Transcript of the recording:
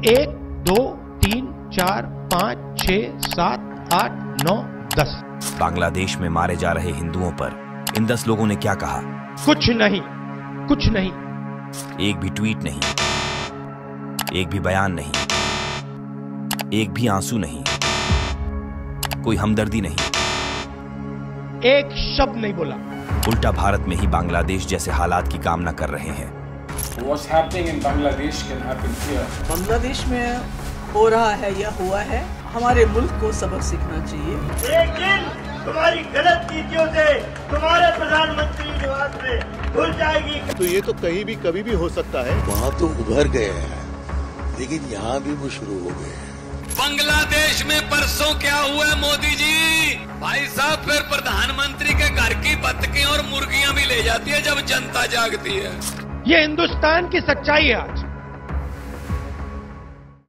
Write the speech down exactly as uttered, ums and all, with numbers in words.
एक, दो, तीन, चार, पाँच, छह, सात, आठ, नौ, दस। बांग्लादेश में मारे जा रहे हिंदुओं पर इन दस लोगों ने क्या कहा? कुछ नहीं, कुछ नहीं। एक भी ट्वीट नहीं, एक भी बयान नहीं, एक भी आंसू नहीं, कोई हमदर्दी नहीं, एक शब्द नहीं बोला। उल्टा भारत में ही बांग्लादेश जैसे हालात की कामना कर रहे हैं। What's happening in Bangladesh can happen here. Bangladesh में हो रहा है या हुआ है, हमारे मुल्क को सबक सीखना चाहिए। एक दिन तुम्हारी गलत नीतियों से तुम्हारे प्रधानमंत्री निवास में भूल जाएगी। तो ये तो कहीं भी कभी भी हो सकता है। वहाँ तो उभर गए हैं, लेकिन यहाँ भी वो शुरू हो गए हैं। बांग्लादेश में परसों क्या हुआ है मोदी जी? भाई साहब, फिर प्रधानमंत्री के घर की बत्तखें और मुर्गियां भी ले जाती है जब जनता जागती है। ये हिंदुस्तान की सच्चाई है आज।